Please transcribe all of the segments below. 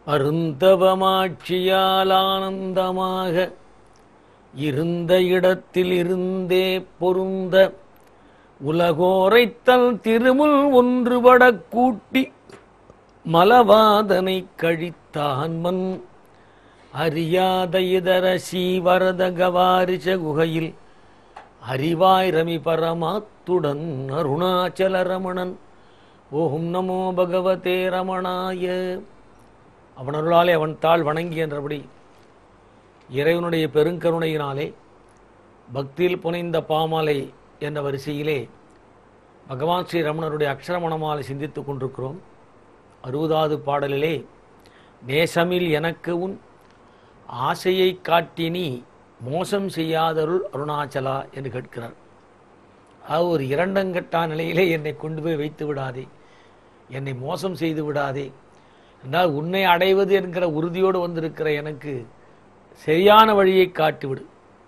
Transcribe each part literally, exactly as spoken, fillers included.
அருந்தவமாட்சியால் ஆனந்தமாக இருந்த இடத்தில் இருந்தே பொருந்த உலகோரைத்தல் திருமுல் ஒன்றுபடக் கூட்டி மலவாதனை கழித்தான் மன் அறியாத இதர சீவரத கவாரிஷ குகையில் அறிவாய் ரமி பரமாத்துடன் அருணாச்சல ரமணன். ஓம் நமோ பகவதே ரமணாய. அவன் அருளாலே அவன் தாள் வணங்கி என்றபடி இறைவனுடைய பெருங்கருணையினாலே பக்தியில் புனைந்த பாமாலை என்ற வரிசையிலே பகவான் ஸ்ரீ ரமணருடைய அக்ஷரமணமாலை சிந்தித்துக் கொண்டிருக்கிறோம். அறுபதாவது பாடலிலே நேசமில் எனக்கு உன் ஆசையை காட்டினி மோசம் செய்யாதருள் அருணாச்சலா என்று கேட்கிறார். அது ஒரு இரண்டங்கட்டா நிலையிலே என்னை கொண்டு போய் வைத்து விடாதே, என்னை மோசம் செய்து விடாதே என்றால் உன்னை அடைவது என்கிற உறுதியோடு வந்திருக்கிற எனக்கு சரியான வழியை காட்டிவிடு.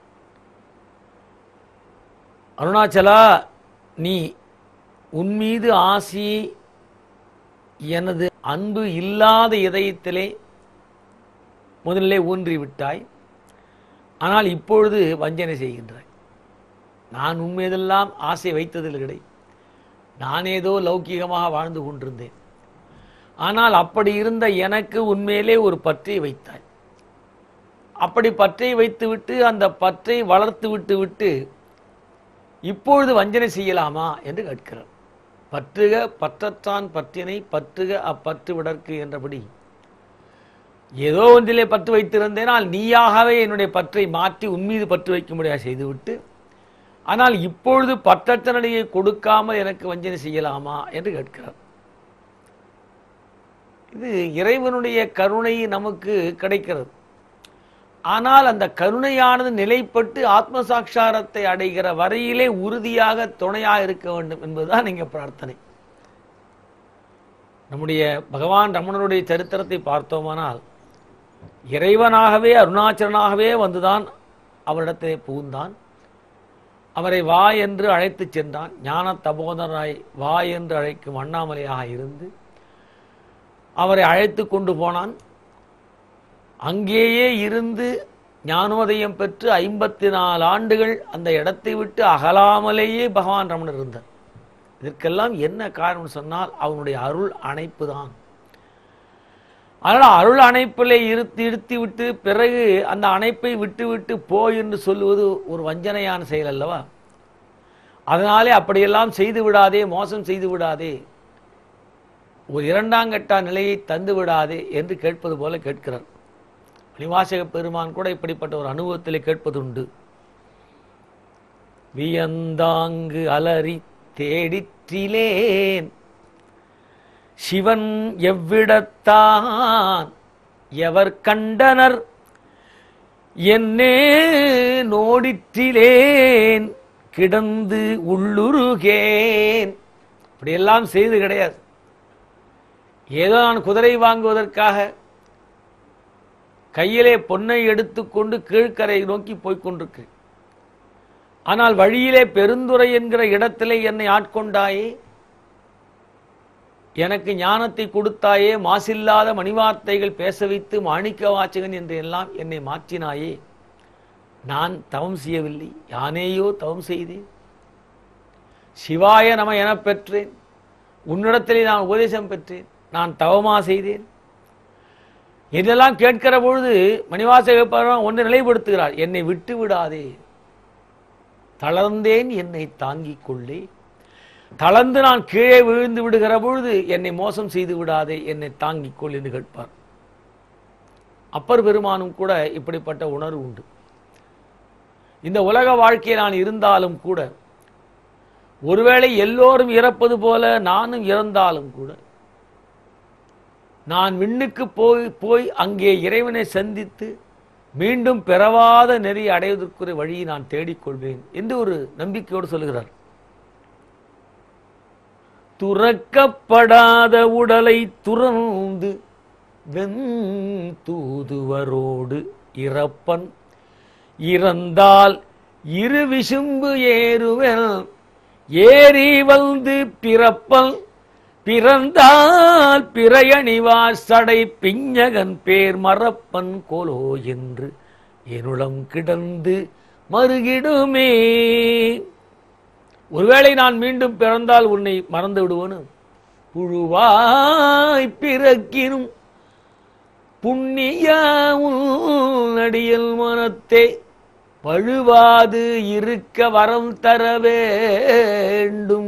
அருணாச்சலா, நீ உன்மீது ஆசையை எனது அன்பு இல்லாத இதயத்திலே முதலிலே ஊன்றிவிட்டாய். ஆனால் இப்பொழுது வஞ்சனை செய்கின்றாய். நான் உண்மையதெல்லாம் ஆசை வைத்ததில் கிடை, நான் ஏதோ லௌகீகமாக வாழ்ந்து கொண்டிருந்தேன். ஆனால் அப்படி இருந்த எனக்கு உண்மையிலே ஒரு பற்றை வைத்தாய். அப்படி பற்றை வைத்துவிட்டு அந்த பற்றை வளர்த்து விட்டு விட்டு இப்பொழுது வஞ்சனை செய்யலாமா என்று கேட்கிறார். பற்றுக பற்றற்றான் பற்றினை பற்றுக அப்பற்று விடற்கு என்றபடி ஏதோ ஒன்றிலே பற்று வைத்திருந்தேனால் நீயாகவே என்னுடைய பற்றை மாற்றி உன்மீது பற்று வைக்க முடியாது செய்துவிட்டு, ஆனால் இப்பொழுது பற்றற்ற நிலையை கொடுக்காமல் எனக்கு வஞ்சனை செய்யலாமா என்று கேட்கிறார். இது இறைவனுடைய கருணை நமக்கு கிடைக்கிறது. ஆனால் அந்த கருணையானது நிலைப்பட்டு ஆத்ம சாட்சாரத்தை அடைகிற வரையிலே உறுதியாக துணையாக இருக்க வேண்டும் என்பதுதான் இங்க பிரார்த்தனை. நம்முடைய பகவான் ரமணனுடைய சரித்திரத்தை பார்த்தோமானால் இறைவனாகவே அருணாச்சலனாகவே வந்துதான் அவரிடத்திலே புகுந்தான். அவரை வா என்று அழைத்து சென்றான். ஞான தபோதராய் வா என்று அழைக்கும் அண்ணாமலையாக இருந்து அவரை அழைத்து கொண்டு போனான். அங்கேயே இருந்து ஞானோதயம் பெற்று ஐம்பத்தி நாலு ஆண்டுகள் அந்த இடத்தை விட்டு அகலாமலேயே பகவான் ரமணர் இருந்தார். இதற்கெல்லாம் என்ன காரணம் சொன்னால் அவனுடைய அருள் அணைப்பு தான். அதனால் அருள் அணைப்பிலே இருத்தி இருத்தி விட்டு பிறகு அந்த அணைப்பை விட்டு விட்டு போய் என்று சொல்லுவது ஒரு வஞ்சனையான செயல் அல்லவா? அதனாலே அப்படியெல்லாம் செய்து விடாதே, மோசம் செய்து விடாதே, ஒரு இரண்டாங்கட்டா நிலையை தந்து விடாதே என்று கேட்பது போல கேட்கிறார். மணிவாசக பெருமான் கூட இப்படிப்பட்ட ஒரு அனுபவத்திலே கேட்பதுண்டு. வியந்தாங்கு அலறி தேடிற்றிலேன் சிவன் எவ்விடத்தான் எவர் கண்டனர் என்னே நோடிற்றிலேன் கிடந்து உள்ளுருகேன். இப்படியெல்லாம் செய்து கிடையாது. ஏதோ நான் குதிரை வாங்குவதற்காக கையிலே பொன்னை எடுத்துக்கொண்டு கீழ்கரை நோக்கி போய்கொண்டிருக்கிறேன். ஆனால் வழியிலே பெருந்துறை என்கிற இடத்திலே என்னை ஆட்கொண்டாயே, எனக்கு ஞானத்தை கொடுத்தாயே, மாசில்லாத மணிவார்த்தைகள் பேச வைத்து மாணிக்க வாசகன் என்று எல்லாம் என்னை மாற்றினாயே. நான் தவம் செய்யவில்லை, யானேயோ தவம் செய்தேன். சிவாய நம என பெற்றேன். உன்னிடத்திலே நான் உபதேசம் பெற்றேன். நான் தவமா செய்தேன். இதெல்லாம் கேட்கிற பொழுது மணிவாசக ஒன்று நிலைப்படுத்துகிறார். என்னை விட்டு விடாதே, தளர்ந்தேன், என்னை தாங்கிக் கொள்ளே. தளர்ந்து நான் கீழே விழுந்து விடுகிற பொழுது என்னை மோசம் செய்து விடாதே, என்னை தாங்கிக் கொள் என்று கேட்பார். அப்பர் பெருமானும் கூட இப்படிப்பட்ட உணர்வு உண்டு. இந்த உலக வாழ்க்கையை நான் இருந்தாலும் கூட, ஒருவேளை எல்லோரும் இறப்பது போல நானும் இறந்தாலும் கூட, நான் விண்ணுக்கு போய் போய் அங்கே இறைவனை சந்தித்து மீண்டும் பிறவாத நெறி அடைவதற்குரிய வழியை நான் தேடிக்கொள்வேன் என்று ஒரு நம்பிக்கையோடு சொல்லுகிறார். துறக்கப்படாத உடலை துறந்து வெந்தூதுவரோடு இறப்பன் இறந்தால் இரு விசும்பு ஏறுவன் ஏறி வந்து பிறப்பல் பிறந்தால் பிறையணிவார் சடை பிஞகன் பேர் மறப்பன் கோலோ என்று என்னுளம் கிடந்து மறுகிடுமே. ஒருவேளை நான் மீண்டும் பிறந்தால் உன்னை மறந்து விடுவோன்னு. புழுவாய் பிறக்கினும் புண்ணிய அடியல் மனத்தே பழுவாது இருக்க வரம் தர வேண்டும்.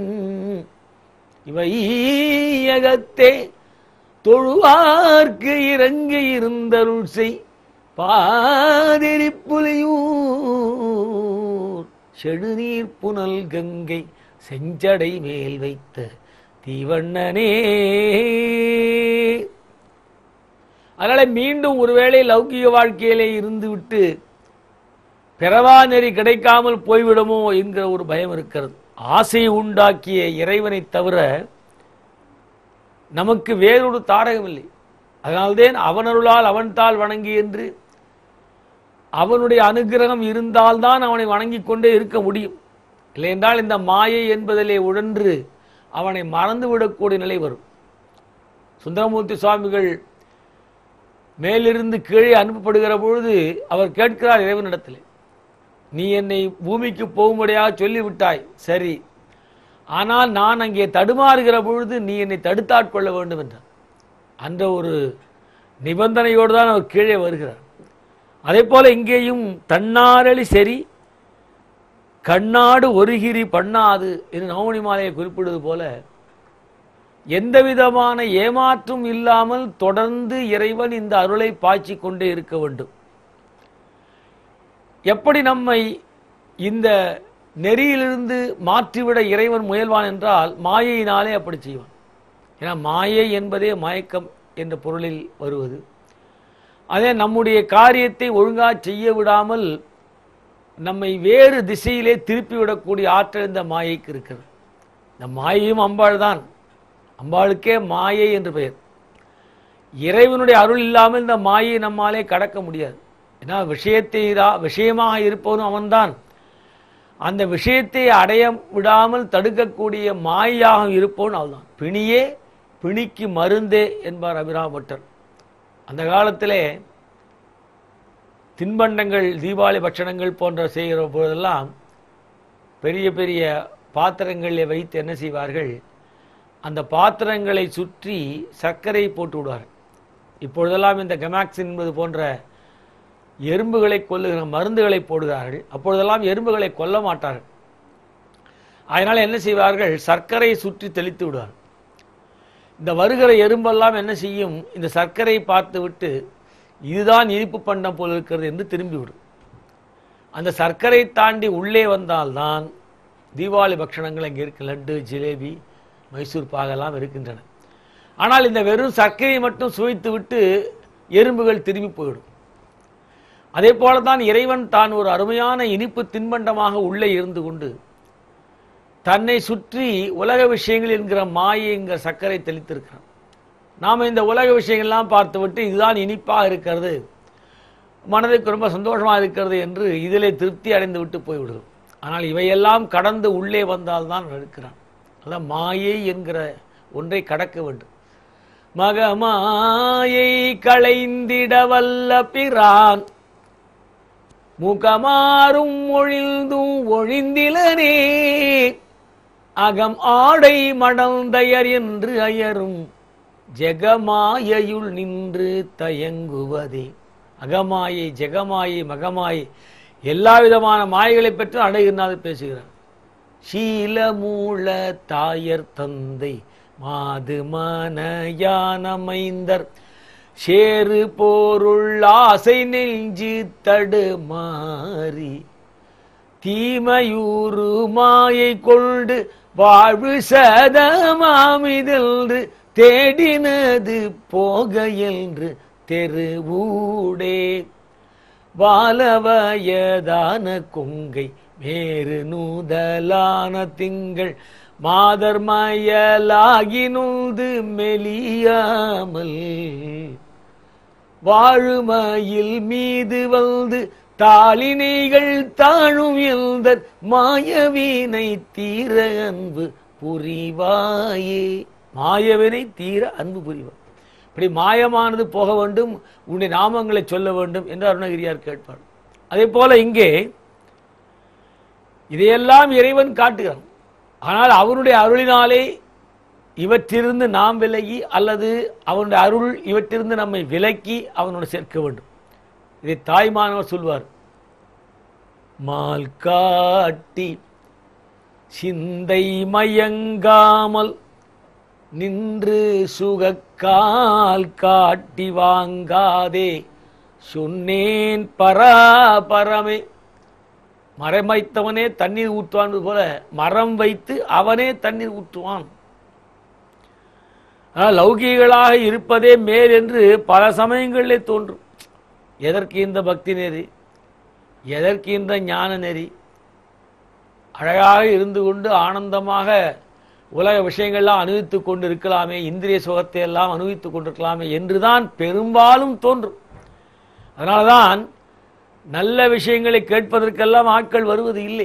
இவையகத்தே தொழுவார்க்கு இறங்கி இருந்தருள் செய் பாதிரி புலியூர் செடுநீர் புனல் கங்கை செஞ்சடை மேல் வைத்த தீவண்ணனே. அதனால மீண்டும் ஒருவேளை லௌகிக வாழ்க்கையிலே இருந்து விட்டு பிறவா நெறி கிடைக்காமல் போய்விடுமோ என்கிற ஒரு பயம் இருக்கிறது. ஆசை உண்டாக்கிய இறைவனை தவிர நமக்கு வேறொரு தாடகம் இல்லை. அதனால்தான் அவனருளால் அவன் தாள் வணங்கி என்று அவனுடைய அனுகிரகம் இருந்தால்தான் அவனை வணங்கிக் கொண்டே இருக்க முடியும். இல்லை என்றால் இந்த மாயை என்பதிலே உழன்று அவனை மறந்துவிடக்கூடிய நிலை வரும். சுந்தரமூர்த்தி சுவாமிகள் மேலிருந்து கீழே அனுப்பப்படுகிற பொழுது அவர் கேட்கிறார் இறைவனிடத்தில், நீ என்னை பூமிக்கு போகும்படியாக சொல்லிவிட்டாய், சரி, ஆனால் நான் அங்கே தடுமாறுகிற பொழுது நீ என்னை தடுத்தாட்கொள்ள வேண்டும் என்றார். அந்த ஒரு நிபந்தனையோடு தான் அவர் கீழே வருகிறார். அதே போல இங்கேயும் தன்னாரளி சரி கண்ணாடு ஒருகிரி பண்ணாது என்று நவமணி மாலையை குறிப்பிடுவது போல எந்த விதமான ஏமாற்றும் இல்லாமல் தொடர்ந்து இறைவன் இந்த அருளை பாய்ச்சி கொண்டே இருக்க வேண்டும். எப்படி நம்மை இந்த நெறியிலிருந்து மாற்றிவிட இறைவன் முயல்வான் என்றால் மாயையினாலே அப்படி செய்வான். ஏன்னா மாயை என்பதே மயக்கம் என்ற பொருளில் வருவது. அதே நம்முடைய காரியத்தை ஒழுங்காக செய்ய விடாமல் நம்மை வேறு திசையிலே திருப்பிவிடக்கூடிய ஆற்றல் இந்த மாயைக்கு இருக்கிறது. இந்த மாயையும் அம்பாள் தான். அம்பாளுக்கே மாயை என்று பெயர். இறைவனுடைய அருள் இல்லாமல் இந்த மாயை நம்மாலே கடக்க முடியாது. ஏன்னா விஷயத்தை விஷயமாக இருப்பவனும் அவன்தான். அந்த விஷயத்தை அடைய விடாமல் தடுக்கக்கூடிய மாயாக இருப்பவன் அவன்தான். பிணியே பிணிக்கு மருந்தே என்பார் அபிராமபட்டர். அந்த காலத்திலே தின்பண்டங்கள் தீபாவளி பட்சணங்கள் போன்ற செய்கிற போதெல்லாம் பெரிய பெரிய பாத்திரங்களில் வைத்து என்ன செய்வார்கள், அந்த பாத்திரங்களை சுற்றி சர்க்கரை போட்டு விடுவார்கள். இப்பொழுதெல்லாம் இந்த கெமாக்சின் என்பது போன்ற எறும்புகளை கொல்லுகிற மருந்துகளை போடுகிறார்கள். அப்பொழுதெல்லாம் எறும்புகளை கொல்ல மாட்டார்கள். அதனால் என்ன செய்வார்கள், சர்க்கரை சுற்றி தெளித்து விடுவார்கள். இந்த வருகிற எறும்பெல்லாம் என்ன செய்யும், இந்த சர்க்கரை பார்த்து விட்டு இதுதான் இனிப்பு பண்டம் போல் இருக்கிறது என்று திரும்பிவிடும். அந்த சர்க்கரை தாண்டி உள்ளே வந்தால்தான் தீபாவளி பட்சணங்கள் அங்கே இருக்கு. லட்டு, ஜிலேபி, மைசூர் பாகெல்லாம் இருக்கின்றன. ஆனால் இந்த வெறும் சர்க்கரையை மட்டும் சுவைத்து விட்டு எறும்புகள் திரும்பி போய்விடும். அதே போலதான் இறைவன் தான் ஒரு அருமையான இனிப்பு தின்பண்டமாக உள்ளே இருந்து கொண்டு தன்னை சுற்றி உலக விஷயங்கள் என்கிற மாயை என்கிற சர்க்கரை தெளித்திருக்கிறான். நாம் இந்த உலக விஷயங்கள்லாம் பார்த்துவிட்டு இதுதான் இனிப்பாக இருக்கிறது, மனதுக்கு ரொம்ப சந்தோஷமாக இருக்கிறது என்று இதிலே திருப்தி அடைந்து விட்டு போய்விடுவோம். ஆனால் இவையெல்லாம் கடந்து உள்ளே வந்தால்தான் இருக்கிறான். அதான் மாயை என்கிற ஒன்றை கடக்க வேண்டும். மகமாயை களைந்திட வல்ல பிரான் முகமாறும் ஒழிந்தும் ஒழிந்திலனே அகம் ஆடை மடந்தையர் என்று அயரும் ஜெகமாயையுள் நின்று தயங்குவதே. அகமாயை, ஜெகமாயை, மகமாயை எல்லா விதமான மாயைகளை பற்றி அடைகிறார் பேசுகிறார். சீலமூல தாயர் தந்தை மாது மனையானமைந்தர் சேரு போருள் ஆசை நெஞ்சு தடுமாறி தீமையூறு மாயை கொண்டு வாழ்வு சதமாமிதென்று தேடினது போக என்று தெருவூடே வாலவயதான கொங்கை மேறு நூதலான திங்கள் மாதர் மயலாகி நூது மெலியாமல் வாழுமயில் மீது வந்து தாளினைகள் தாழும் எழுந்தர் மாயவீனை தீர அன்பு புரிவாயே. மாயவினை தீர அன்பு புரிவார். இப்படி மாயமானது போக வேண்டும், உன்னுடைய நாமங்களை சொல்ல வேண்டும் என்று அருணகிரியார் கேட்பார். அதே போல இங்கே இதையெல்லாம் இறைவன் காட்டுகிறான். ஆனால் அவனுடைய அருளினாலே இவற்றிலிருந்து நாம் விலகி அல்லது அவனுடைய அருள் இவற்றிலிருந்து நம்மை விலக்கி அவனோடு சேர்க்க வேண்டும். இதை தாய்மானவர் சொல்வார். மால் காட்டி சிந்தை மயங்காமல் நின்று சுகக்கால் காட்டி வாங்காதே சொன்னேன் பராபரமே. மரம் வைத்தவனே தண்ணீர் ஊற்றுவான் போல மரம் வைத்து அவனே தண்ணீர் ஊற்றுவான். லௌகீகளாக இருப்பதே மேல் என்று பல சமயங்களிலே தோன்றும். எதற்கு இந்த பக்தி நெறி, எதற்கு இந்த ஞான நெறி? அழகாக இருந்து கொண்டு ஆனந்தமாக உலக விஷயங்கள்லாம் அனுபவித்துக் கொண்டு இருக்கலாமே, இந்திரிய சுகத்தை எல்லாம் அனுபவித்துக் கொண்டிருக்கலாமே என்றுதான் பெரும்பாலும் தோன்றும். அதனால்தான் நல்ல விஷயங்களை கேட்பதற்கெல்லாம் ஆட்கள் வருவது இல்லை.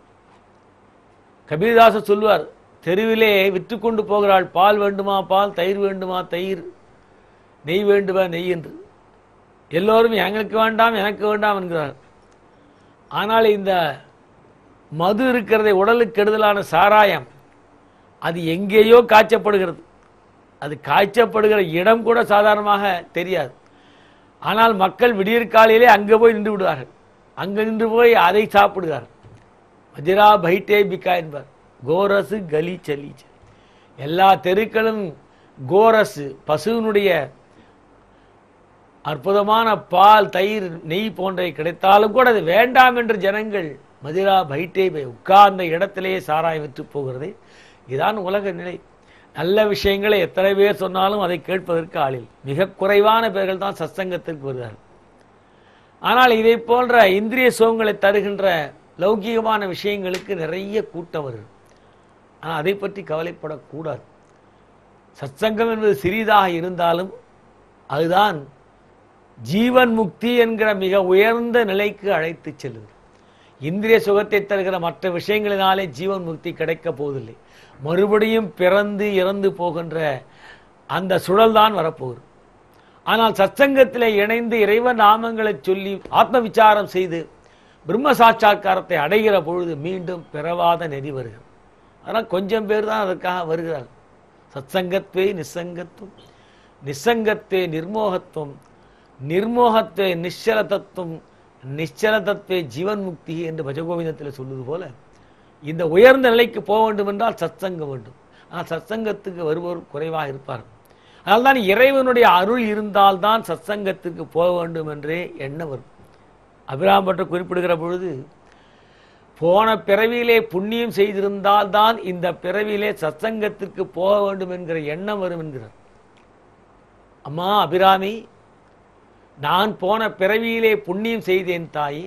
கபீர்தாசர் சொல்வார், தெருவிலே விற்று கொண்டு போகிறாள், பால் வேண்டுமா பால், தயிர் வேண்டுமா தயிர், நெய் வேண்டுமா நெய் என்று. எல்லோரும் எங்களுக்கு வேண்டாம் எனக்கு வேண்டாம் என்கிறார். ஆனால் இந்த மது இருக்கிறதை, உடலுக்கு கெடுதலான சாராயம், அது எங்கேயோ காய்ச்சப்படுகிறது. அது காய்ச்சப்படுகிற இடம் கூட சாதாரணமாக தெரியாது. ஆனால் மக்கள் விடியற்காலையிலே அங்கே போய் நின்று விடுவார்கள். அங்கே நின்று போய் அதை சாப்பிடுகிறார்கள். மஜிரா பைட்டே பிகா என்பார். கோரசு கலி சலி. எல்லா தெருக்களும் கோரசு பசுவினுடைய அற்புதமான பால், தயிர், நெய் போன்றவை கிடைத்தாலும் கூட அது வேண்டாம் என்று ஜனங்கள் மதிரா பைட்டே பை உட்கார்ந்த இடத்திலேயே சாராயம் விற்று போகிறதே. இதுதான் உலக நிலை. நல்ல விஷயங்களை எத்தனை பேர் சொன்னாலும் அதை கேட்பதற்கு ஆளில் மிக குறைவான பேர்கள் தான் சத்சங்கத்திற்கு வருகிறார்கள். ஆனால் இதை போன்ற இந்திரிய சுகங்களை தருகின்ற லௌகீகமான விஷயங்களுக்கு நிறைய கூட்டம் வருது. ஆனால் அதை பற்றி கவலைப்படக்கூடாது. சத்சங்கம் என்பது சிறிதாக இருந்தாலும் அதுதான் ஜீவன் முக்தி என்கிற மிக உயர்ந்த நிலைக்கு அழைத்து செல்லுது. இந்திரிய சுகத்தை தருகிற மற்ற விஷயங்களினாலே ஜீவன் முக்தி கிடைக்க போவதில்லை. மறுபடியும் பிறந்து இறந்து போகின்ற அந்த சுழல் தான் வரப்போகுது. ஆனால் சத்சங்கத்திலே இணைந்து இறைவன் நாமங்களை சொல்லி ஆத்ம விசாரம் செய்து பிரம்ம சாட்சா்காரத்தை அடைகிற பொழுது மீண்டும் பிறவாத நெறி வருகிறது. ஆனால் கொஞ்சம் பேர் தான் அதற்காக வருகிறார்கள். சத்சங்கத்வே நிசங்கத்துவம், நிசங்கத்வே நிர்மோகத்துவம், நிர்மோகத்வே நிശ്ചல தத்துவம், நிശ്ചல தத்துவே ஜீவன் முக்தி என்று பஜகோவிந்தத்தில் சொல்வது போல இந்த உயர்ந்த நிலைக்கு போக வேண்டும் என்றால் சத்சங்கம் வேண்டும். ஆனால் சத்சங்கத்துக்கு வருவோர் குறைவாக இருப்பார்கள். அதனால்தான் இறைவனுடைய அருள் இருந்தால்தான் சத்சங்கத்துக்கு போக வேண்டும் என்றே எண்ணம் வரும். அபிராம் பற்ற குறிப்பிடுகிற பொழுது, போன பிறவியிலே புண்ணியம் செய்திருந்தால் தான் இந்த பிறவியிலே சத்சங்கத்திற்கு போக வேண்டும் என்கிற எண்ணம் வரும் என்கிறார். அம்மா அபிராமி, நான் போன பிறவியிலே புண்ணியம் செய்தேன் தாயே,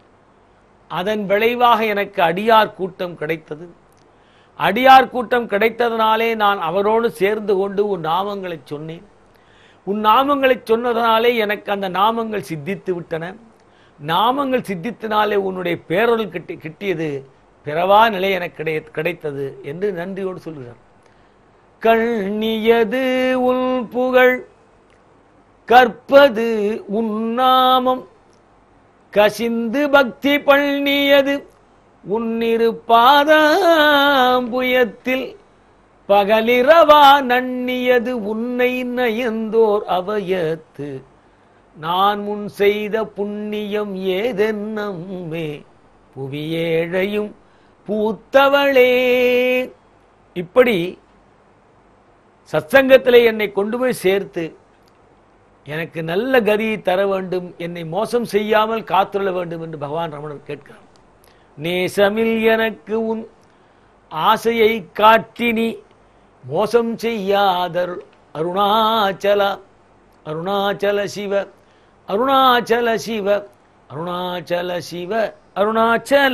அதன் விளைவாக எனக்கு அடியார் கூட்டம் கிடைத்தது. அடியார் கூட்டம் கிடைத்ததனாலே நான் அவரோடு சேர்ந்து கொண்டு உன் நாமங்களை சொன்னேன். உன் நாமங்களை சொன்னதனாலே எனக்கு அந்த நாமங்கள் சித்தித்து விட்டன. நாமங்கள் சித்தித்தினாலே உன்னுடைய பேரொருள் கிட்டி கிட்டியது பிறவா நிலை எனக்கு கிடை கிடைத்தது என்று நன்றியோடு சொல்கிறார். கண்ணியது உள் புகழ் கற்பது உன்னாமம், கசிந்து பக்தி பண்ணியது உன்னிரு பாதாம்புயத்தில், பகலிரவா நன்னியது உன்னை நயந்தோர் அவயத்து, நான் முன் செய்த புண்ணியம் ஏதென்னம்மே புவியேழையும் பூத்தவளே. இப்படி சத்சங்கத்திலே என்னை கொண்டு போய் சேர்த்து எனக்கு நல்ல கதியை தர வேண்டும், என்னை மோசம் செய்யாமல் காத்துள்ள வேண்டும் என்று பகவான் ரமணர் கேட்கிறார். நேசமில் எனக்கு உன் ஆசையை காட்டினி மோசம் செய்யாதர் அருணாச்சல அருணாச்சல சிவ அருணாச்சல சிவ அருணாச்சல சிவ அருணாச்சல.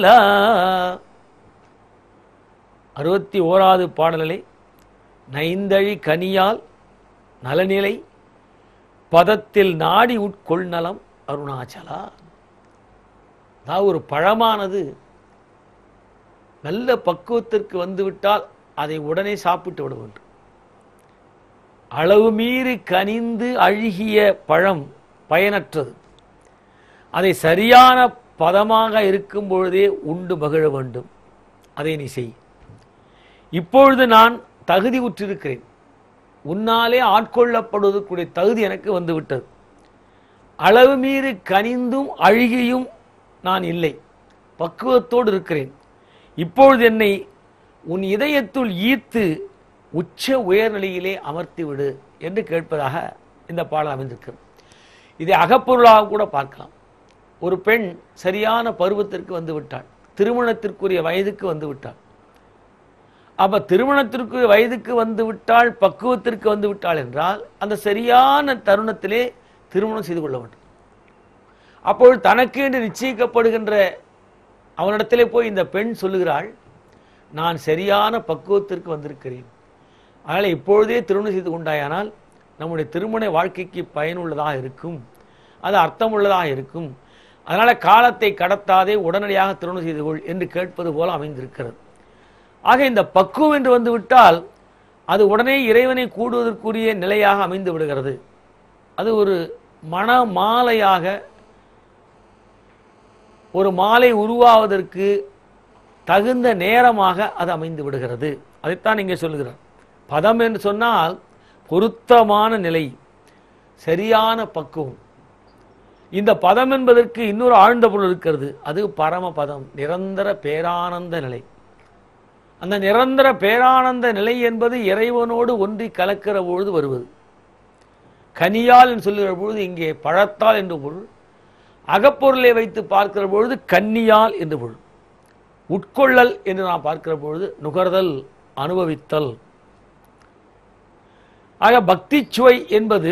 அறுபத்தி ஓராவது பாடலை நைந்தழி கனியால் நலநிலை பதத்தில் நாடி உட்கொள் நலம் அருணாச்சலா. அதாவது ஒரு பழமானது நல்ல பக்குவத்திற்கு வந்துவிட்டால் அதை உடனே சாப்பிட்டு விட வேண்டும். அளவு மீறி கனிந்து அழுகிய பழம் பயனற்றது. அதை சரியான பதமாக இருக்கும் பொழுதே உண்டு மகிழ வேண்டும். அதை நீ செய். இப்பொழுது நான் தகுதி உற்றிருக்கிறேன். உன்னாலே ஆட்கொள்ளப்படுவதற்குரிய தகுதி எனக்கு வந்துவிட்டது. அளவு மீறி கனிந்தும் அழுகியும் நான் இல்லை, பக்குவத்தோடு இருக்கிறேன். இப்பொழுது என்னை உன் இதயத்துள் ஈர்த்து உச்ச உயர்நிலையிலே அமர்த்தி விடு என்று கேட்பதாக இந்த பாடல் அமைந்திருக்கிறது. இதை அகப்பொருளாக கூட பார்க்கலாம். ஒரு பெண் சரியான பருவத்திற்கு வந்து விட்டாள், திருமணத்திற்குரிய வயதுக்கு வந்து விட்டாள். அப்ப திருமணத்திற்கு வயதுக்கு வந்து விட்டாள், பக்குவத்திற்கு வந்து விட்டாள் என்றால் அந்த சரியான தருணத்திலே திருமணம் செய்து கொள்ள வேண்டும். அப்பொழுது தனக்கு என்று நிச்சயிக்கப்படுகின்ற அவனிடத்திலே போய் இந்த பெண் சொல்லுகிறாள், நான் சரியான பக்குவத்திற்கு வந்திருக்கிறேன், அதனால் இப்பொழுதே திருமணம் செய்து கொண்டாயானால் நம்முடைய திருமண வாழ்க்கைக்கு பயனுள்ளதாக இருக்கும், அது அர்த்தமுள்ளதாக இருக்கும், அதனால காலத்தை கடத்தாதே உடனடியாக திருமணம் செய்து கொள் என்று கேட்பது போல அமைந்திருக்கிறது. ஆக இந்த பக்குவம் என்று வந்து விட்டால் அது உடனே இறைவனை கூடுவதற்குரிய நிலையாக அமைந்து விடுகிறது. அது ஒரு மன மாலையாக, ஒரு மாலை உருவாவதற்கு தகுந்த நேரமாக அது அமைந்து விடுகிறது. அதைத்தான் இங்கே சொல்லுகிறார். பதம் என்று சொன்னால் பொருத்தமான நிலை, சரியான பக்குவம். இந்த பதம் என்பதற்கு இன்னொரு ஆழ்ந்த பொருள் இருக்கிறது. அது பரம பதம், நிரந்தர பேரானந்த நிலை. அந்த நிரந்தர பேரானந்த நிலை என்பது இறைவனோடு ஒன்றி கலக்கிற பொழுது வருவது. கனியால் என்று சொல்லுகிற பொழுது இங்கே பழத்தால் என்று பொருள், அகப்பொருளை வைத்து பார்க்கிற பொழுது கன்னியால் என்று பொருள், உட்கொள்ளல் என்று நாம் பார்க்கிற பொழுது நுகர்தல், அனுபவித்தல். ஆக பக்தி சுவை என்பது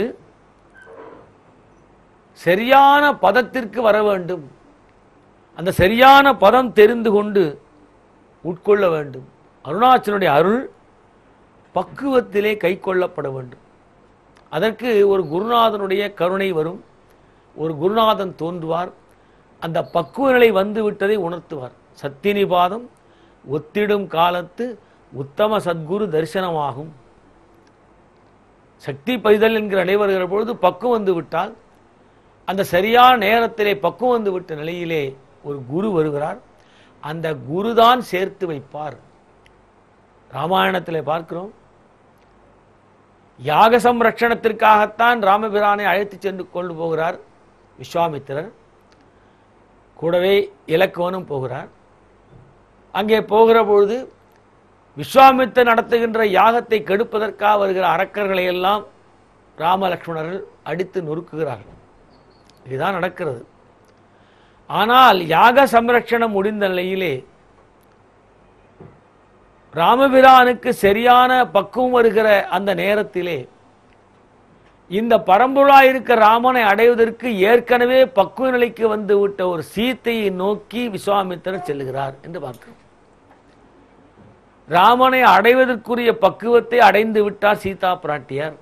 சரியான பதத்திற்கு வர வேண்டும். அந்த சரியான பதம் தெரிந்து கொண்டு உட்கொள்ள வேண்டும். அருணாச்சலனுடைய அருள் பக்குவத்திலே கை கொள்ளப்பட வேண்டும். அதற்கு ஒரு குருநாதனுடைய கருணை வரும், ஒரு குருநாதன் தோன்றுவார், அந்த பக்குவ நிலை வந்து விட்டதை உணர்த்துவார். சத்தினிபாதம் ஒத்திடும் காலத்து உத்தம சத்குரு தரிசனமாகும். சக்தி பதிதல் என்கிற நிலை வருகிற பொழுது பக்குவம் வந்து விட்டால், அந்த சரியான நேரத்திலே பக்குவம் வந்து விட்ட நிலையிலே ஒரு குரு வருகிறார். அந்த குருதான் சேர்த்து வைப்பார். ராமாயணத்திலே பார்க்கிறோம், யாக சம்ரட்சணத்திற்காகத்தான் ராமபிரானை அழைத்து சென்று கொண்டு போகிறார் விஸ்வாமித்திரர். கூடவே இலக்குவனும் போகிறார். அங்கே போகிற பொழுது விஸ்வாமித்திரர் நடத்துகின்ற யாகத்தை கெடுப்பதற்காக வருகிற அரக்கர்களை எல்லாம் ராம லக்ஷ்மணர்கள் அடித்து நொறுக்குகிறார்கள். இதுதான் நடக்கிறது. ஆனால் யாக சம்ரட்சணம் முடிந்த நிலையிலே ராமபிரானுக்கு சரியான பக்குவம் வருகிற அந்த நேரத்திலே இந்த பரம்பொருளாயிருக்க ராமனை அடைவதற்கு ஏற்கனவே பக்குவ நிலைக்கு வந்து விட்ட ஒரு சீத்தையை நோக்கி விஸ்வாமித்திரர் செல்லுகிறார் என்று பார்க்கிறோம். ராமனை அடைவதற்குரிய பக்குவத்தை அடைந்து விட்டார் சீதா பிராட்டியார்.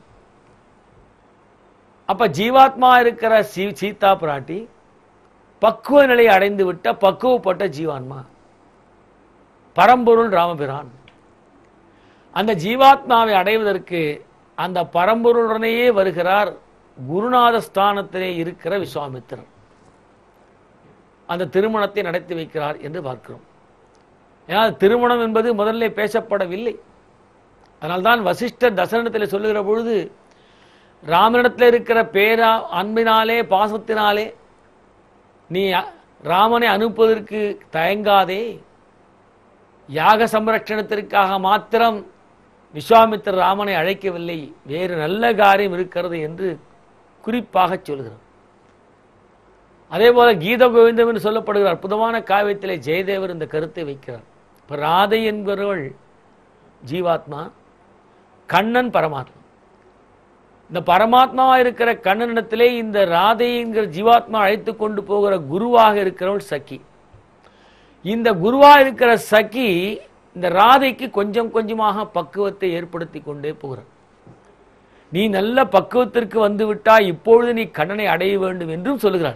அப்ப ஜீவாத்மா இருக்கிற சீதா பிராட்டி பக்குவ நிலையை அடைந்து விட்ட பக்குவப்பட்ட ஜீவான்மா, பரம்பொருள் ராமபிரான். அந்த ஜீவாத்மாவை அடைவதற்கு அந்த பரம்பொருளுடனேயே வருகிறார் குருநாத ஸ்தானத்திலே இருக்கிற விஸ்வாமித்திரர். அந்த திருமணத்தை நடத்தி வைக்கிறார் என்று பார்க்கிறோம். ஏன்னா திருமணம் என்பது முதல்ல பேசப்படவில்லை. அதனால்தான் வசிஷ்டர் தசரணத்தில் சொல்லுகிற பொழுது, ராமனிடத்தில் இருக்கிற பேரா அன்பினாலே பாசத்தினாலே நீ ராமனை அனுப்புவதற்கு தயங்காதே, யாக சம்ரட்சணத்திற்காக மாத்திரம் விஸ்வாமித்திரர் ராமனை அழைக்கவில்லை, வேறு நல்ல காரியம் இருக்கிறது என்று குறிப்பாக சொல்கிறார். அதே போல கீத கோவிந்தம் என்று சொல்லப்படுகிற அற்புதமான காவியத்திலே ஜெயதேவர் இந்த கருத்தை வைக்கிறார். இப்ப ராதை என்பவர்கள் ஜீவாத்மா, கண்ணன் பரமாத்மா. இந்த பரமாத்மாவா இருக்கிற கண்ணனிடத்திலே இந்த ராதை என்கிற ஜீவாத்மா அழைத்து கொண்டு போகிற குருவாக இருக்கிறவள் சகி. இந்த குருவா இருக்கிற சகி இந்த ராதைக்கு கொஞ்சம் கொஞ்சமாக பக்குவத்தை ஏற்படுத்தி கொண்டே போகிறார். நீ நல்ல பக்குவத்திற்கு வந்து விட்டாய், இப்பொழுது நீ கண்ணனை அடைய வேண்டும் என்றும் சொல்லுகிறார்.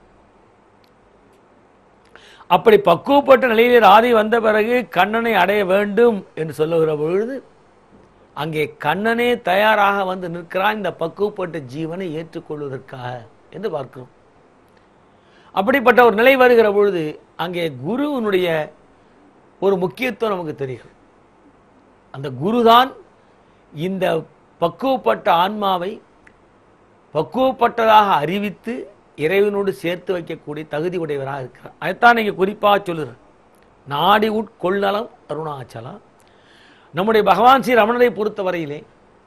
அப்படி பக்குவப்பட்ட நிலையிலே ராதை வந்த பிறகு கண்ணனை அடைய வேண்டும் என்று சொல்லுகிற பொழுது அங்கே கண்ணனே தயாராக வந்து நிற்கிறான் இந்த பக்குவப்பட்ட ஜீவனை ஏற்றுக்கொள்வதற்காக என்று பார்க்கிறோம். அப்படிப்பட்ட ஒரு நிலை வருகிற பொழுது அங்கே குருவினுடைய ஒரு முக்கியத்துவம் நமக்கு தெரியும். அந்த குருதான் இந்த பக்குவப்பட்ட ஆன்மாவை பக்குவப்பட்டதாக அறிவித்து இறைவனோடு சேர்த்து வைக்கக்கூடிய தகுதி உடையவராக இருக்கிறார். அதைத்தான் நீங்க குறிப்பாக சொல்லுறார். நாடி உட்கொள்ளலம் அருணாச்சலம். நம்முடைய பகவான் ஸ்ரீ ரமணரை பொறுத்தவரையிலே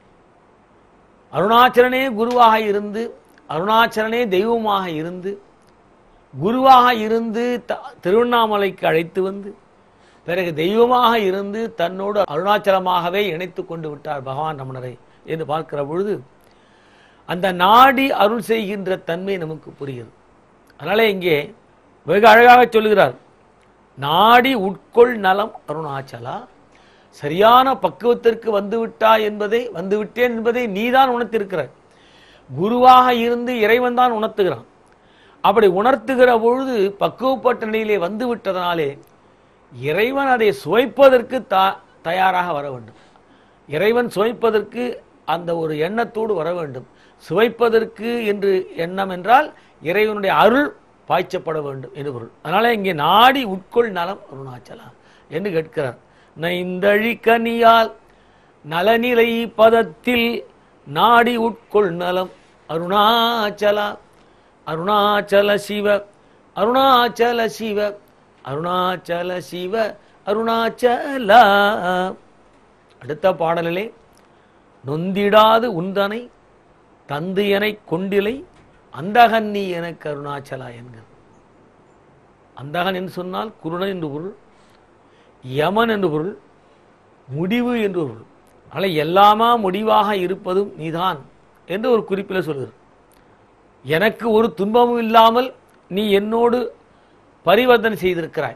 அருணாச்சலனே குருவாக இருந்து, அருணாச்சலனே தெய்வமாக இருந்து, குருவாக இருந்து திருவண்ணாமலைக்கு அழைத்து வந்து பிறகு தெய்வமாக இருந்து தன்னோடு அருணாச்சலமாகவே இணைத்து கொண்டு விட்டார் பகவான் ரமணரை என்று பார்க்கிற பொழுது அந்த நாடி அருள் செய்கின்ற தன்மை நமக்கு புரிகிறது. அதனால இங்கே வெகு அழகாக சொல்லுகிறார், நாடி உட்கொள் நலம் அருணாச்சலா. சரியான பக்குவத்திற்கு வந்துவிட்டாய் என்பதை வந்துவிட்டேன் என்பதை நீதான் உணர்த்திருக்கிறாய். குருவாக இருந்து இறைவன் தான் உணர்த்துகிறான். அப்படி உணர்த்துகிற பொழுது பக்குவப்பட்ட நிலையிலே வந்து விட்டதனாலே இறைவன் அதை சுவைப்பதற்கு தயாராக வர வேண்டும். இறைவன் சுவைப்பதற்கு அந்த ஒரு எண்ணத்தோடு வர வேண்டும். சுவைப்பதற்கு என்று எண்ணம் என்றால் இறைவனுடைய அருள் பாய்ச்சப்பட வேண்டும் என்று பொருள். அதனால இங்கே நாடி உட்கொள் நலம் அருணாச்சலா என்று கேட்கிறார். நைந்தழி கனியால் நலநிலை பதத்தில் நாடி உட்கொள் நலம் அருணாச்சலா. அருணாச்சல சிவ அருணாச்சல சிவ அருணாச்சல சிவ அருணாச்சலா. அடுத்த பாடலிலே நொந்திடாது உந்தனை தந்து எனை கொண்டிலை அந்தகன் நீ எனக்கு அருணாச்சலா என்கிற. அந்தகன் என்று சொன்னால் குருடன் என்று பொருள், யமன் என்று பொருள், முடிவு என்று பொருள். அல்ல எல்லாமா முடிவாக இருப்பதும் நீதான் என்று ஒரு குறிப்பில் சொல்கிறார். எனக்கு ஒரு துன்பமும் இல்லாமல் நீ என்னோடு பரிவர்த்தனை செய்திருக்கிறாய்.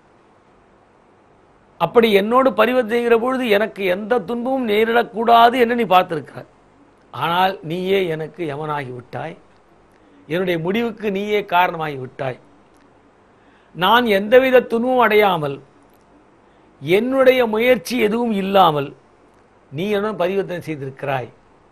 அப்படி என்னோடு பரிவர்த்தனை செய்கிற பொழுது எனக்கு எந்த துன்பமும் நேரிடக்கூடாது என்று நீ பார்த்திருக்கிறாய். ஆனால் நீயே எனக்கு யமனாகி விட்டாய், என்னுடைய முடிவுக்கு நீயே காரணமாகி விட்டாய். நான் எந்தவித துன்பமும் அடையாமல் என்னுடைய முயற்சி எதுவும் இல்லாமல் நீ என்ன பரிவர்த்தனை செய்திருக்கிறாய்.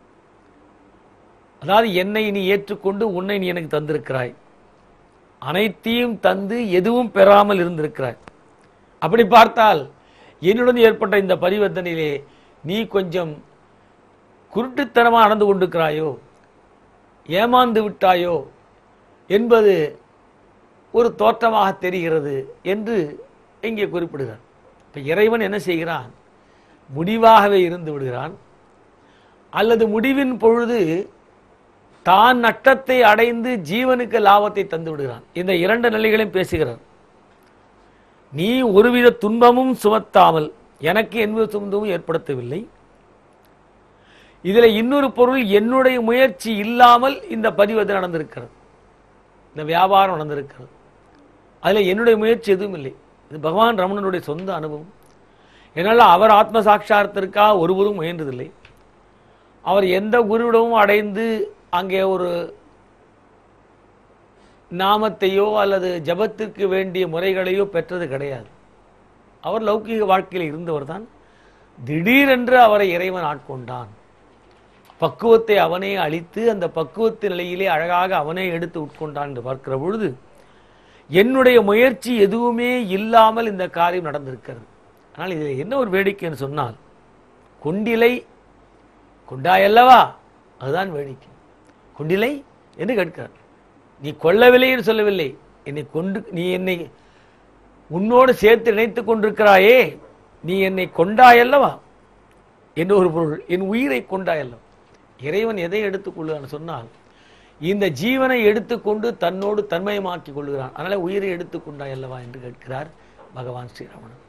அதாவது என்னை நீ ஏற்றுக்கொண்டு உன்னை நீ எனக்கு தந்திருக்கிறாய். அனைத்தையும் தந்து எதுவும் பெறாமல் இருந்திருக்கிறாய். அப்படி பார்த்தால் என்னுடன் ஏற்பட்ட இந்த பரிவர்த்தனையிலே நீ கொஞ்சம் குருட்டுத்தனமாக நடந்து கொண்டிருக்கிறாயோ, ஏமாந்து விட்டாயோ என்பது ஒரு தோற்றமாக தெரிகிறது என்று இங்கே குறிப்பிடுகிறார். இப்போ இறைவன் என்ன செய்கிறான்? முடிவாகவே இருந்து விடுகிறான், அல்லது முடிவின் பொழுது தான் நட்டத்தை அடைந்து ஜீவனுக்கு லாபத்தை தந்து விடுகிறான். இந்த இரண்டு நிலைகளையும் பேசுகிறார். நீ ஒருவித துன்பமும் சுமத்தாமல் எனக்கு எந்த துன்பமும் ஏற்படுத்தவில்லை. இதில் இன்னொரு பொருள், என்னுடைய முயற்சி இல்லாமல் இந்த பரிவர்த்தனை நடந்திருக்கிறது, இந்த வியாபாரம் நடந்திருக்கிறது. அதில் என்னுடைய முயற்சி எதுவும் இல்லை. இது பகவான் ரமணனுடைய சொந்த அனுபவம். என்னால் அவர் ஆத்ம சாட்சாத்திற்காக ஒருவரும் முயன்றதில்லை. அவர் எந்த குருவிடமும் அடைந்து அங்கே ஒரு நாமத்தையோ அல்லது ஜபத்திற்கு வேண்டிய முறைகளையோ பெற்றது கிடையாது. அவர் லௌகிக வாழ்க்கையில் இருந்தவர் தான். திடீரென்று அவரை இறைவன் ஆட்கொண்டான். பக்குவத்தை அவனே அளித்து அந்த பக்குவத்தின் நிலையிலே அழகாக அவனே எடுத்து உட்கொண்டான் என்று பார்க்கிற பொழுது என்னுடைய முயற்சி எதுவுமே இல்லாமல் இந்த காரியம் நடந்திருக்கிறது. ஆனால் இதில் என்ன ஒரு வேடிக்கைன்னு சொன்னால், கொண்டிலை கொண்டாயல்லவா, அதுதான் வேடிக்கை. கொண்டிலை என்று கேட்கிறார். நீ கொல்லவில்லை என்று சொல்லவில்லை, என்னை கொண்டு நீ என்னை உன்னோடு சேர்த்து நினைத்துக் கொண்டிருக்கிறாயே, நீ என்னை கொண்டாயல்லவா என்று ஒரு பொருள், என் உயிரை கொண்டாயல்லவா. இறைவன் எதை எடுத்துக் கொள்ளுகிறான் சொன்னால், இந்த ஜீவனை எடுத்துக்கொண்டு தன்னோடு தன்மயமாக்கிக் கொள்கிறான். அதனால உயிரை எடுத்துக் கொண்டாயல்லவா என்று கேட்கிறார் பகவான் ஸ்ரீராமன்.